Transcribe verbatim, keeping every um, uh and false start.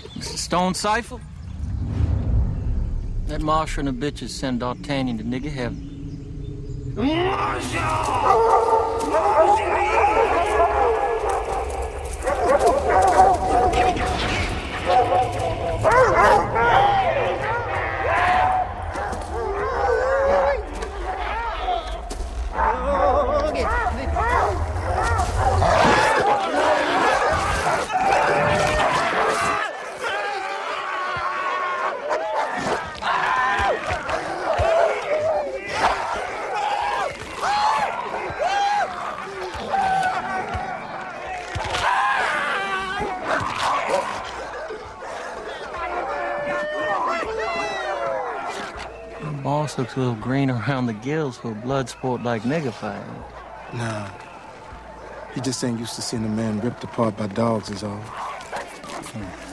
Stone Cipher? That Marshal and the bitches send D'Artagnan to nigga heaven. Boss looks a little green around the gills for a blood sport like nigga fighting. Nah. He just ain't used to seeing a man ripped apart by dogs is all. Hmm.